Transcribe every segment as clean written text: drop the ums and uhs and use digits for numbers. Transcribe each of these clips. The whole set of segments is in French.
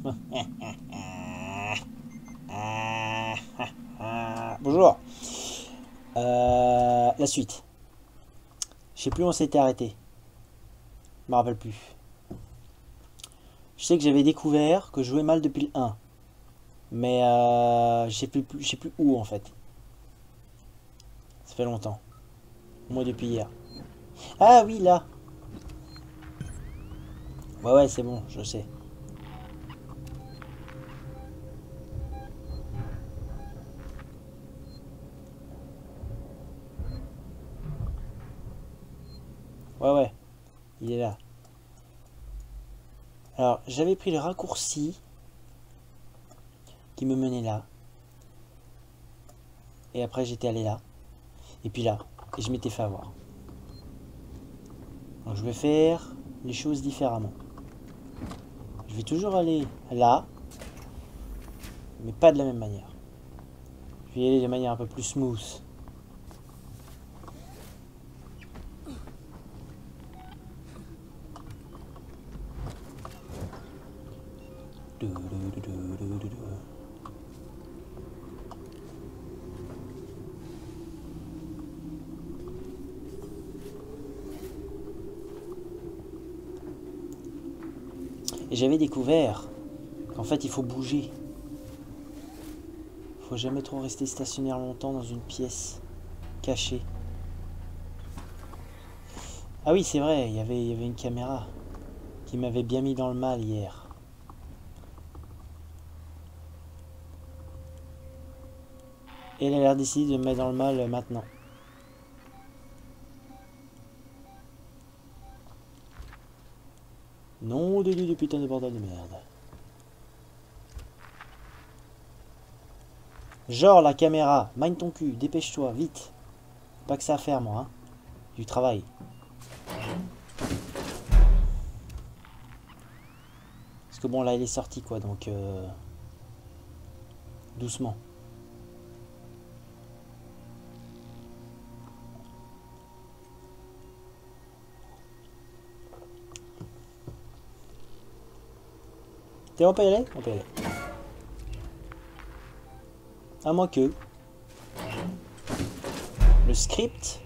Bonjour. La suite. Je sais plus où on s'était arrêté. Je me rappelle plus. Je sais que j'avais découvert que je jouais mal depuis le 1. Mais je sais plus où en fait. Ça fait longtemps. Moi depuis hier. Ah oui, là. Ouais, ouais, c'est bon, je sais. Ouais, ouais, il est là. Alors, j'avais pris le raccourci qui me menait là. Et après, j'étais allé là. Et puis là. Et je m'étais fait avoir. Donc, je vais faire les choses différemment. Je vais toujours aller là, mais pas de la même manière. Je vais y aller de manière un peu plus smooth. Et j'avais découvert qu'en fait il faut bouger. Il faut jamais trop rester stationnaire longtemps dans une pièce cachée. Ah oui, c'est vrai, il y avait une caméra qui m'avait bien mis dans le mal hier. Et elle a l'air décidé de me mettre dans le mal maintenant. Non, de putain de bordel de merde. Genre la caméra, mine ton cul, dépêche-toi, vite. Pas que ça à faire moi, hein. Du travail. Parce que bon là il est sorti quoi, donc doucement. T'es, on peut y aller? On peut y aller. À moins que le script.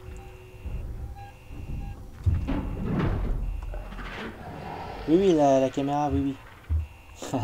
Oui, oui, la caméra, oui, oui.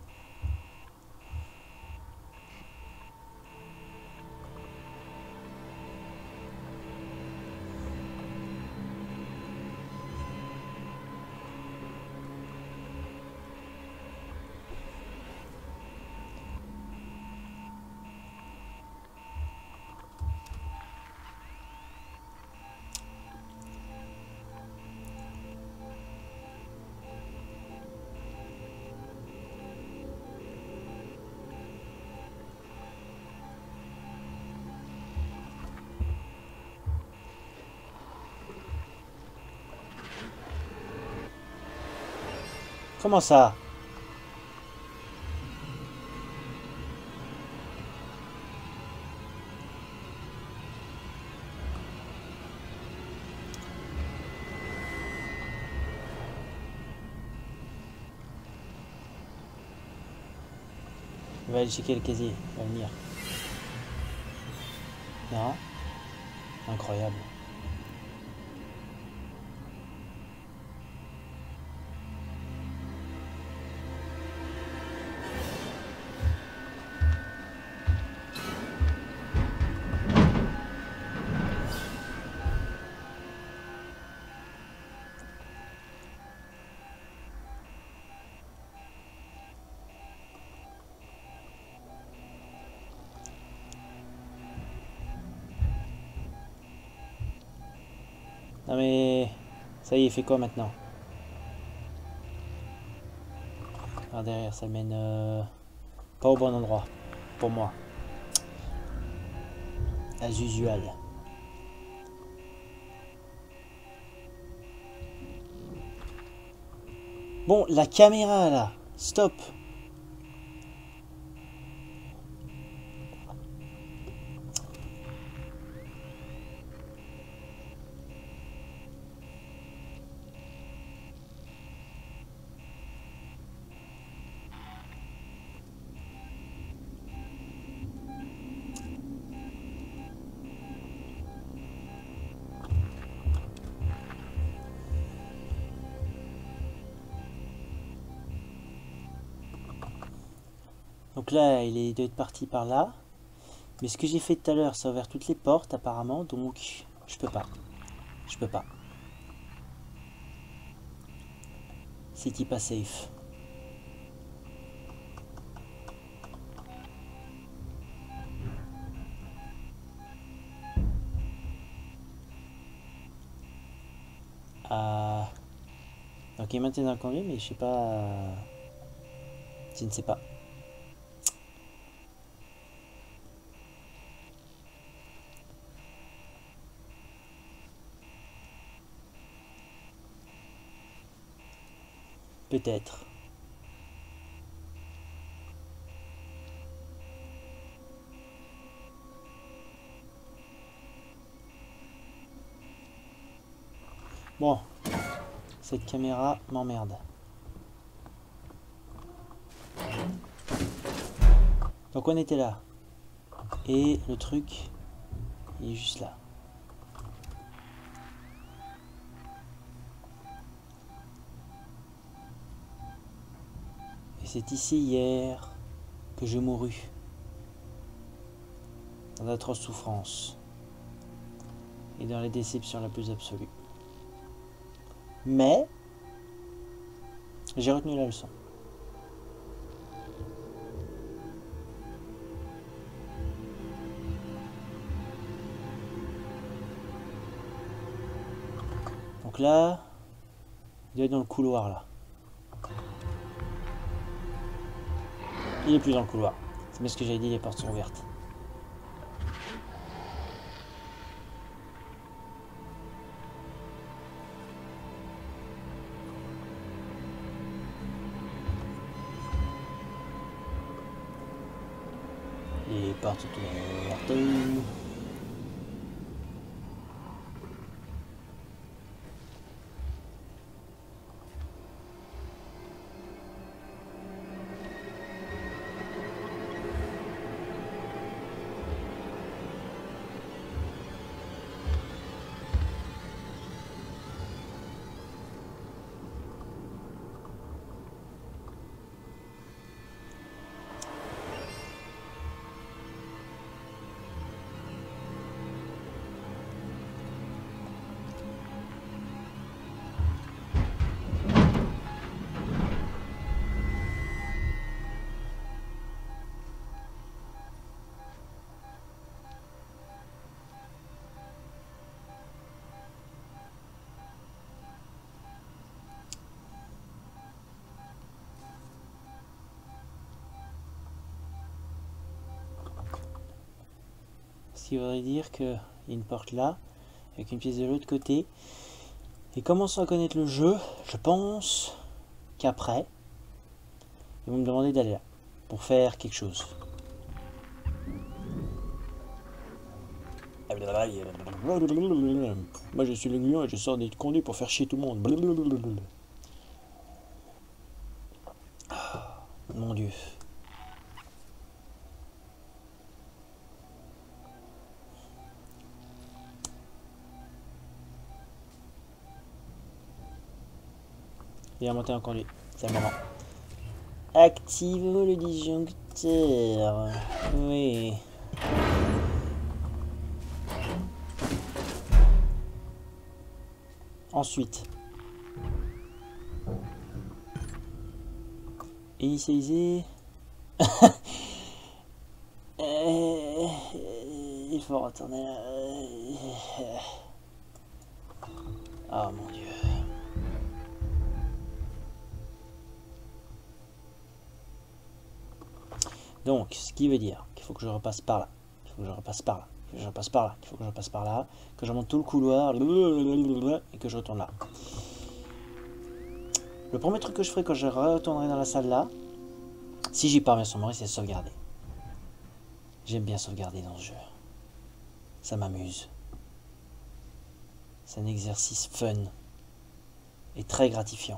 Comment ça? On va aller checker le casier, il va venir. Non? Incroyable. Non mais... Ça y est, il fait quoi maintenant? Ah, derrière, ça mène pas au bon endroit. Pour moi. As usual. Bon, la caméra là. Stop. Donc là, il doit être parti par là. Mais ce que j'ai fait tout à l'heure, ça a ouvert toutes les portes apparemment. Donc, je peux pas. Je peux pas. C'était pas safe. Donc il est maintenant dans le conduit, mais je sais pas. Je ne sais pas. Peut-être. Bon, cette caméra m'emmerde. Donc on était là. Et le truc, il est juste là. Et c'est ici hier que je mourus. Dans d'atroces souffrances. Et dans les déceptions la plus absolue. Mais, j'ai retenu la leçon. Donc là, il doit être dans le couloir là. Il est plus dans le couloir. C'est bien ce que j'avais dit, les portes sont ouvertes. Les portes sont ouvertes. Ce qui voudrait dire qu'il y a une porte là, avec une pièce de l'autre côté. Et commençant à connaître le jeu, je pense qu'après, ils vont me demander d'aller là, pour faire quelque chose. Moi je suis le lion et je sors des conduits pour faire chier tout le monde. Mon Dieu. Il va monter en conduit, c'est le moment. Activons le disjoncteur. Oui. Ensuite. Initialiser. Il faut retourner là. Oh mon Dieu. Donc, ce qui veut dire qu'il faut que je repasse par là. Il faut que je repasse par là. Il faut que je repasse par là. Il faut que je repasse par là. Que je remonte tout le couloir. Et que je retourne là. Le premier truc que je ferai quand je retournerai dans la salle là, si j'y parviens sur moi, c'est sauvegarder. J'aime bien sauvegarder dans ce jeu. Ça m'amuse. C'est un exercice fun. Et très gratifiant.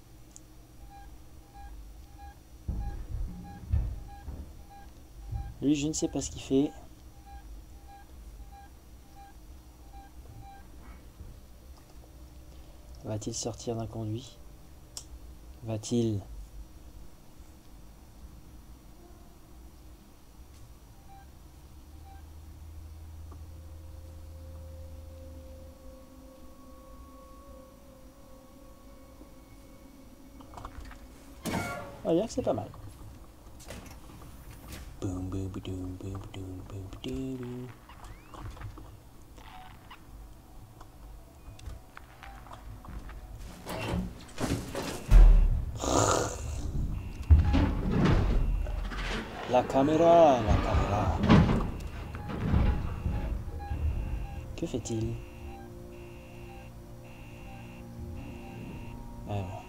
Lui, je ne sais pas ce qu'il fait. Va-t-il sortir d'un conduit? Va-t-il On va dire que c'est pas mal. Boum, boum, boum, boum, boum, boum, boum. La caméra, la caméra. Que fait-il? Ouais, bon.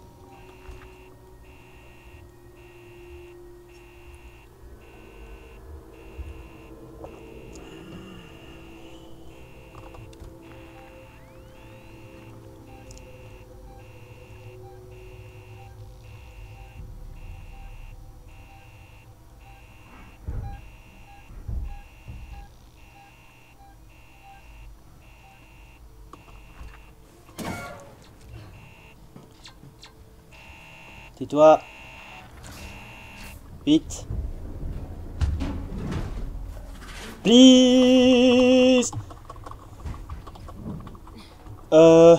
Tais-toi. Vite. Please. Euh...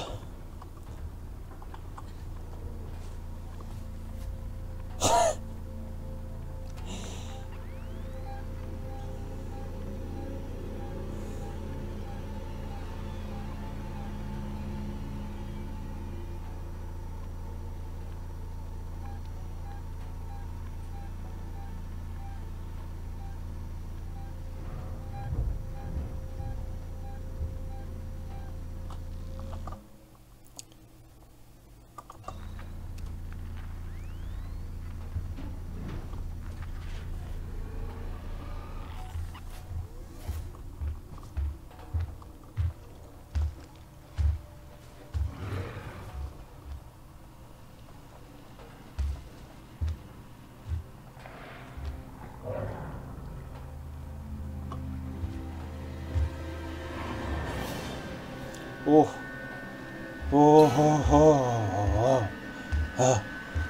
Oh. Oh, oh, oh, oh. Ah.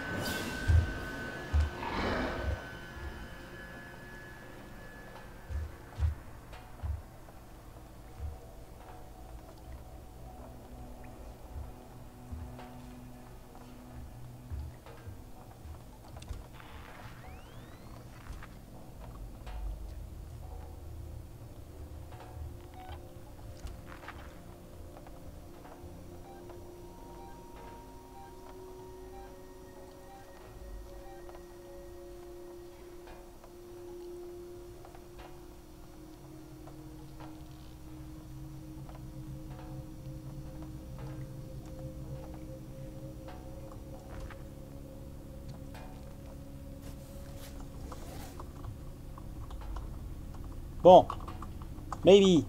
Bon. Maybe.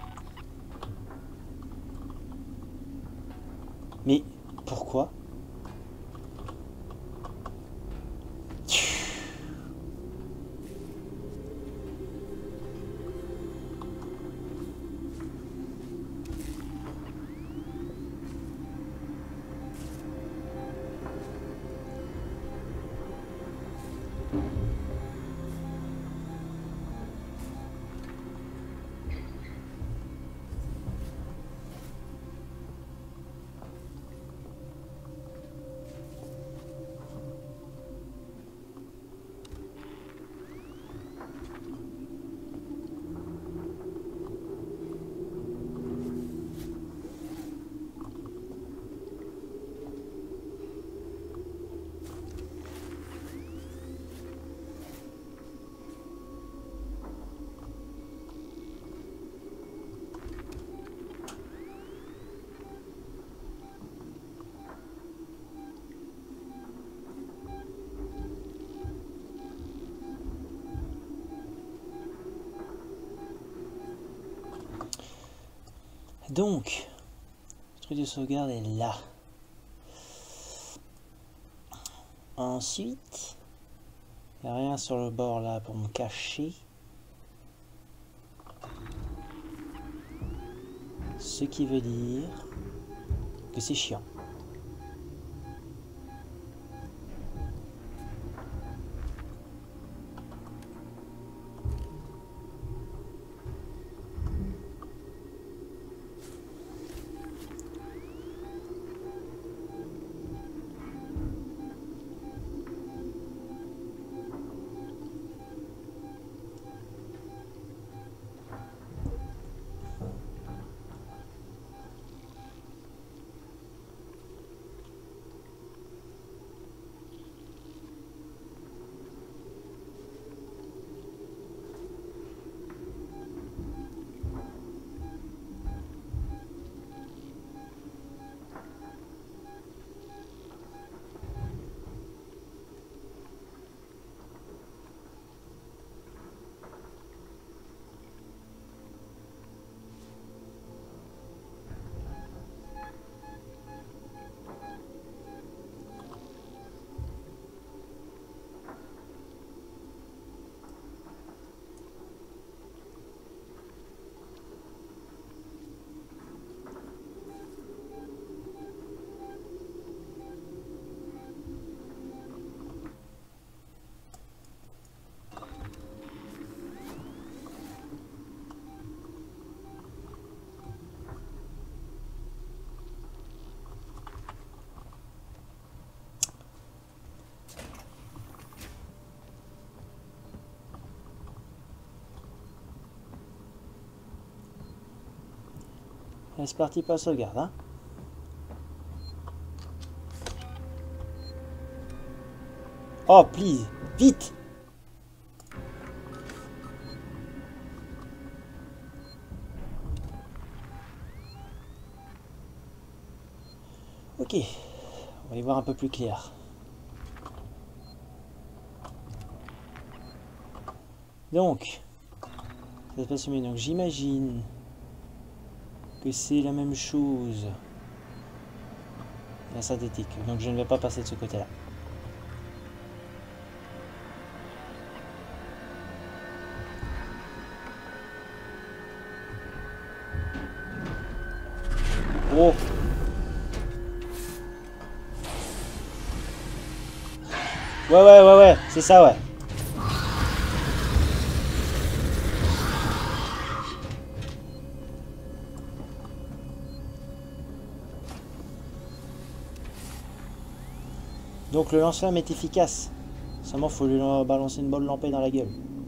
Mais pourquoi? Donc, le truc de sauvegarde est là. Ensuite, il n'y a rien sur le bord là pour me cacher. Ce qui veut dire que c'est chiant. C'est parti pour la sauvegarde, hein. Oh, please, vite! Ok, on va y voir un peu plus clair. Donc, ça se passe mieux. Donc j'imagine que c'est la même chose. La synthétique. Donc je ne vais pas passer de ce côté-là. Oh! Ouais, c'est ça, ouais. Donc le lance-flamme est efficace. Seulement, faut lui balancer une bonne lampée dans la gueule.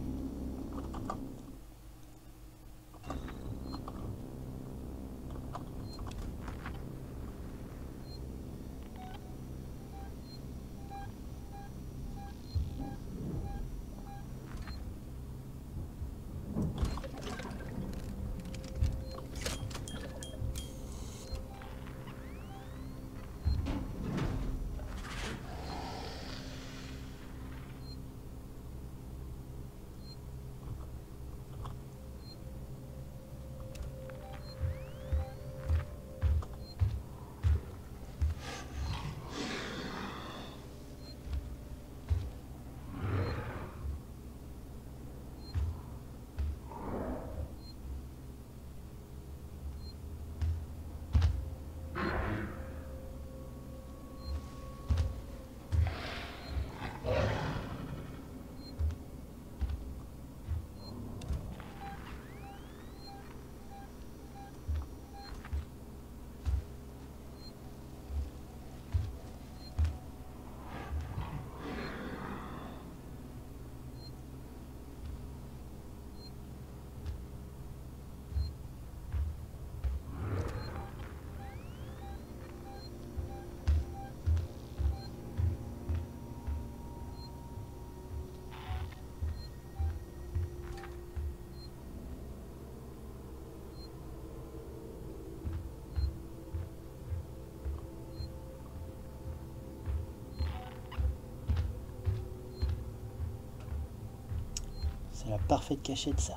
C'est la parfaite cachette, ça.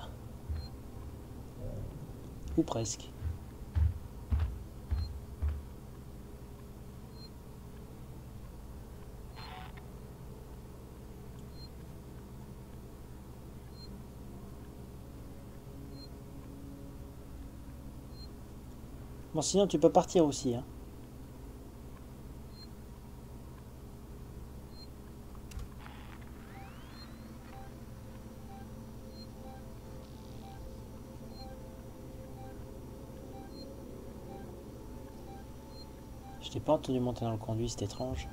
Ou presque. Bon, sinon tu peux partir aussi, hein. Je t'ai pas entendu monter dans le conduit, c'est étrange.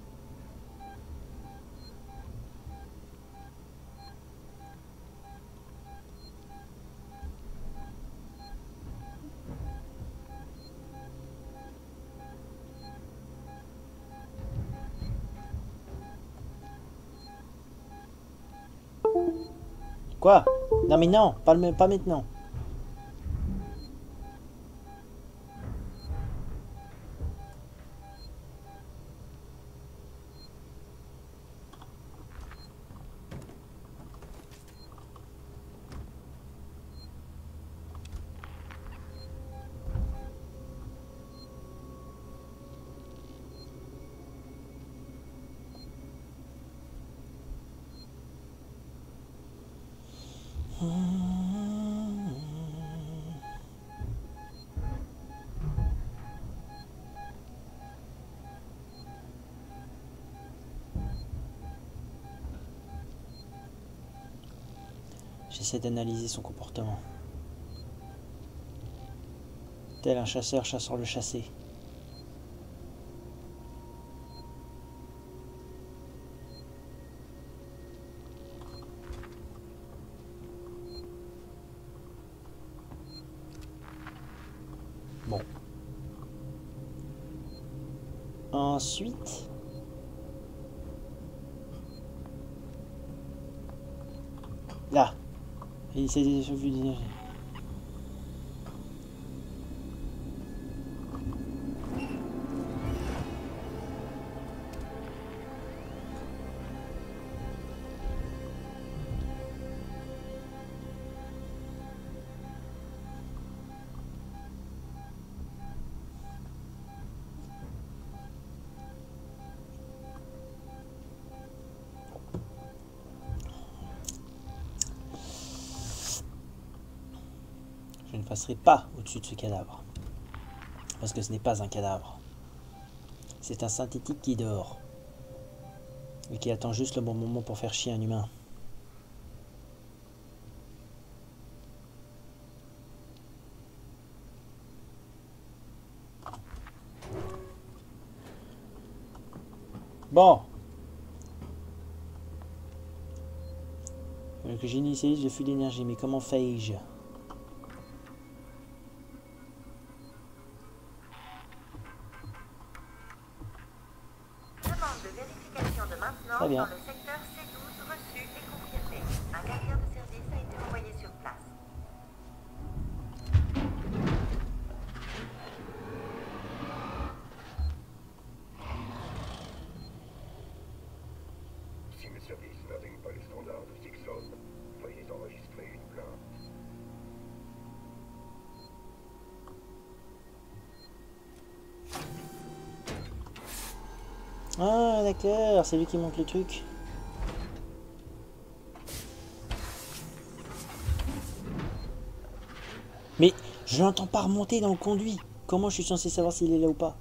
Quoi? Non mais non, pas maintenant. J'essaie d'analyser son comportement. Tel un chasseur chassant le chassé. Bon, Ensuite... Là. Initialiser des flux d'énergie. Je ne passerai pas au-dessus de ce cadavre. Parce que ce n'est pas un cadavre. C'est un synthétique qui dort. Et qui attend juste le bon moment pour faire chier un humain. Bon. Il faut que j'initialise le flux d'énergie. Mais comment fais-je ? Très bien. Dans le secteur C12 reçu et confirmé. Un gardien de service a été envoyé sur place. Si mes services n'atteignent pas les standards de Sixon, veuillez enregistrer une plainte. Ah d'accord, c'est lui qui monte le truc. Mais je l'entends pas remonter dans le conduit. Comment je suis censé savoir s'il est là ou pas?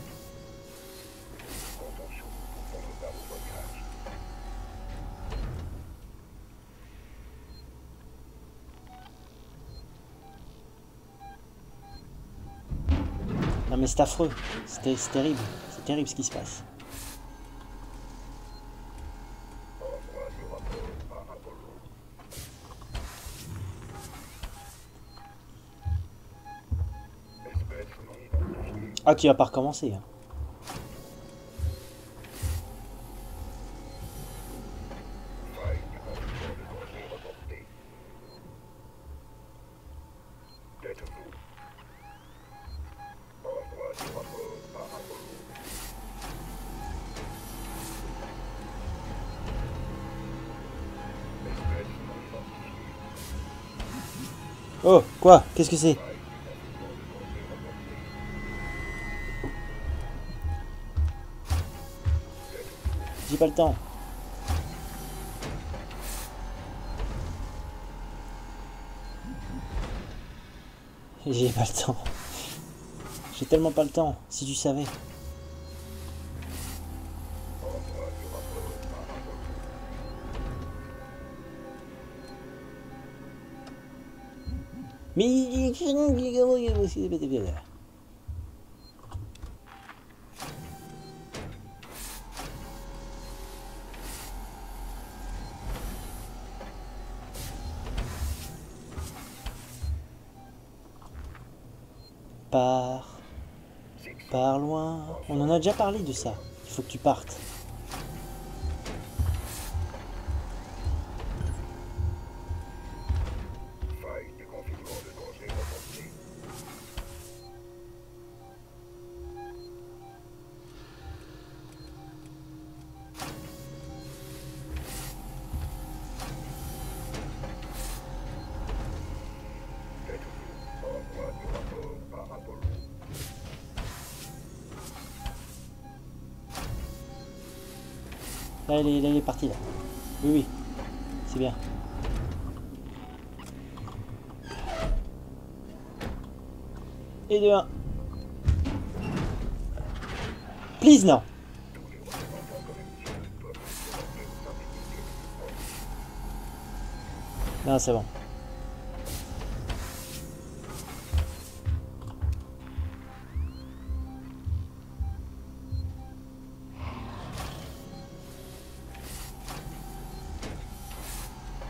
Attention, on ne pas vos bagages. Non mais c'est affreux, c'est terrible ce qui se passe. Envoie du rapport par Apollo. Espèce non identifiée. Ah tu vas pas recommencer. Hein. Faille du contrôle de danger reporté. Êtes-vous? Envoie du rapport par Apollo. Espèce non identifiée. Oh quoi? Qu'est-ce que c'est? J'ai pas le temps. J'ai pas le temps. J'ai tellement pas le temps, si tu savais. Mais... Pars loin. On en a déjà parlé de ça. Il faut que tu partes. Faille du confinement de danger reporté. Êtes-vous? Envoie du rapport par Apollo. Là, il est parti là. Oui, oui. C'est bien. Et de 1. Please, non. Non, c'est bon.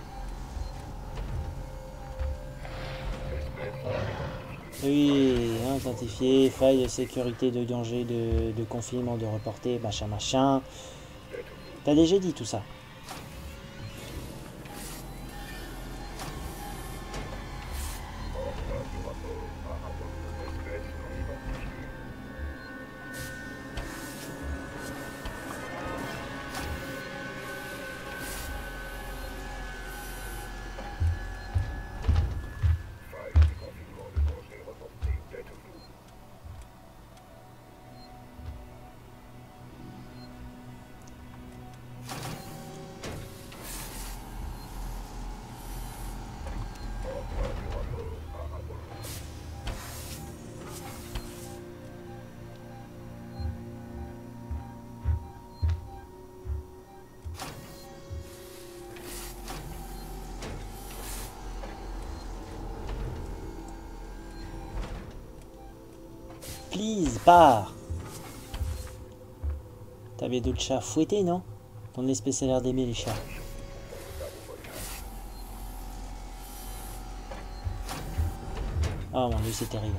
Oui, hein, identifié, faille de sécurité, de danger, de confinement, de reporter, machin machin. T'as déjà dit tout ça. Please, pars. T'avais d'autres chats fouettés, non? Ton espèce a l'air d'aimer les chats. Oh mon dieu, c'est terrible.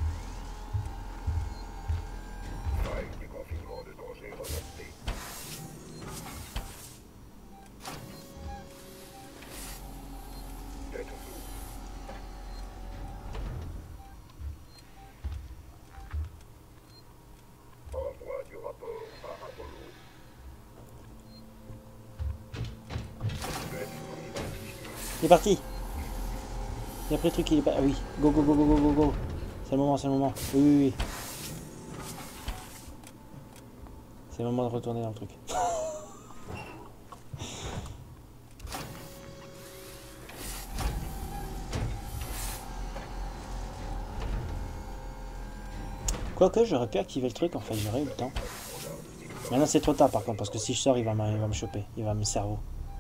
Il est parti. Et après le truc il est pas... Ah oui, go go go go go go go. C'est le moment, c'est le moment. Oui oui oui. C'est le moment de retourner dans le truc. Quoique j'aurais pu activer le truc en fait, j'aurais eu le temps. Maintenant c'est trop tard par contre, parce que si je sors il va me choper, il va me cerveau.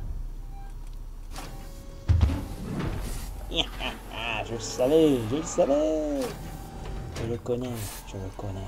Je le savais, je le savais. Je le connais, je le connais.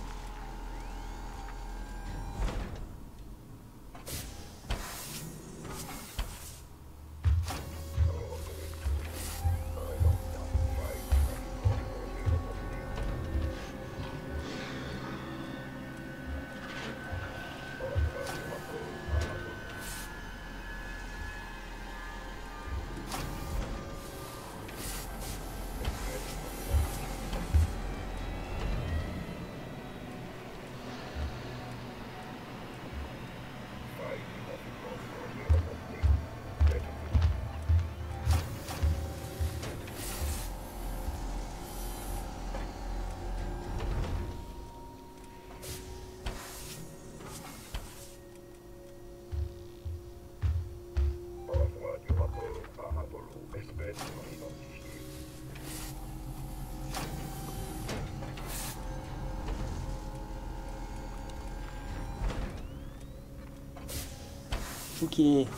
Où qu'il est?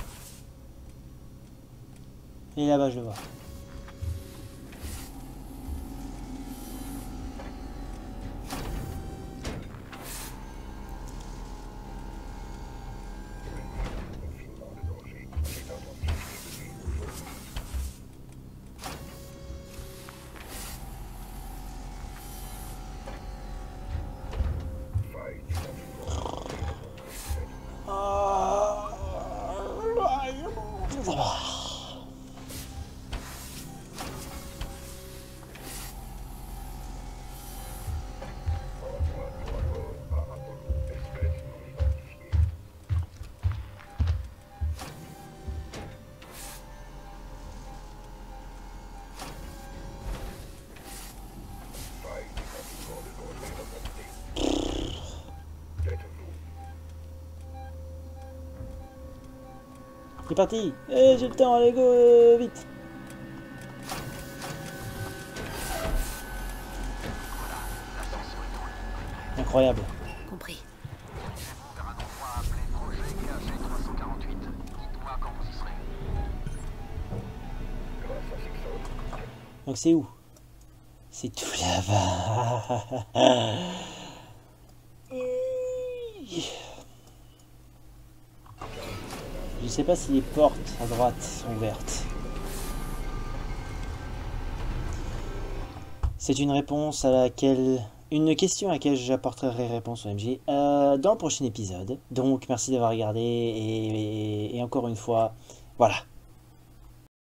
Il est là-bas, je le vois. Il est parti. Eh, j'ai le temps, allez go, vite. Incroyable. Compris. Vers un endroit appelé Projet KG348. Dites-moi quand vous y serez. Donc c'est où? C'est tout là-bas. Je sais pas si les portes à droite sont ouvertes. C'est une réponse à laquelle... Une question à laquelle j'apporterai réponse au MJ dans le prochain épisode. Donc merci d'avoir regardé et encore une fois, voilà.